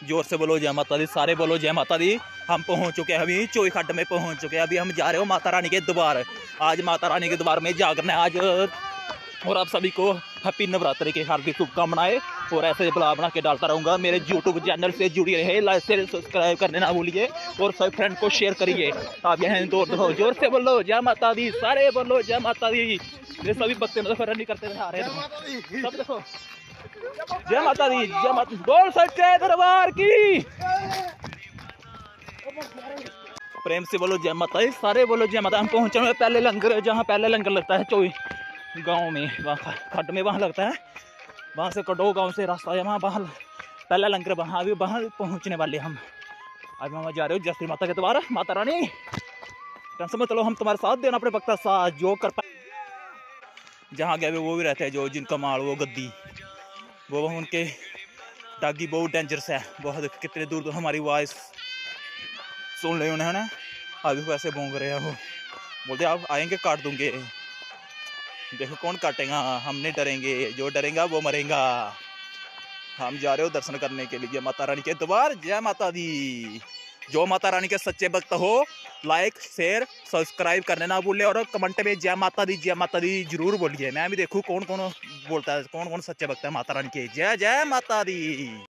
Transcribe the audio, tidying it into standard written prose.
जोर से बोलो जय माता दी, सारे बोलो जय माता दी। हम पहुंच चुके हैं, अभी चोई खड्ड में पहुंच चुके हैं। अभी हम जा रहे हो माता रानी के द्वार। आज माता रानी के द्वार में जागरण है आज। और आप सभी को हैप्पी नवरात्रि की हार्दिक शुभकामनाएं। और ऐसे ब्लॉग बना के डालता रहूंगा। मेरे यूट्यूब चैनल से जुड़े रहे, लाइक से सब्सक्राइब करने ना भूलिए और सब फ्रेंड को शेयर करिए। आप यहाँ दो जोर से बोलो जय माता दी, सारे बोलो जय माता दी। ये सभी बच्चे मतलब रनिंग करते हुए आ रहे हैं, सब देखो जय माता दी, जय माता, बोल सच्चे दरबार की। प्रेम से बोलो जय माता दी, सारे बोलो जय माता। हम पहुंचे हुए पहले लंगर, जहाँ पहले लंगर लगता है चोई गांव में, वहाँ खड्ड में वहाँ लगता है। वहाँ से कटो गांव से रास्ता है, वहाँ पहला लंगर वहाँ। अभी वहाँ पहुँचने वाले हम। अभी हम जा रहे हो जय माता के द्वारा। माता रानी टेंशन मत लो, हम तुम्हारे साथ देना अपने वक्त साथ जो कर पाए। जहाँ गए वो भी रहते हैं, जो जिनका माल वो गद्दी वो उनके डागी बहुत डेंजरस है, बहुत कितने दूर दूर हमारी आवाज़ सुन ले उन्होंने। अभी वैसे भोंग रहे हैं वो, बोलते आप आएंगे काट दूंगे। देखो कौन काटेगा, हम नहीं डरेंगे, जो डरेगा वो मरेगा। हम जा रहे हो दर्शन करने के लिए माता रानी के द्वार। जय माता दी। जो माता रानी के सच्चे भक्त हो लाइक शेयर सब्सक्राइब करने ना भूले और कमेंट में जय माता दी जरूर बोलिए। मैं भी देखूँ कौन कौन बोलता है, कौन कौन सच्चे भक्त है माता रानी के। जय जय माता दी।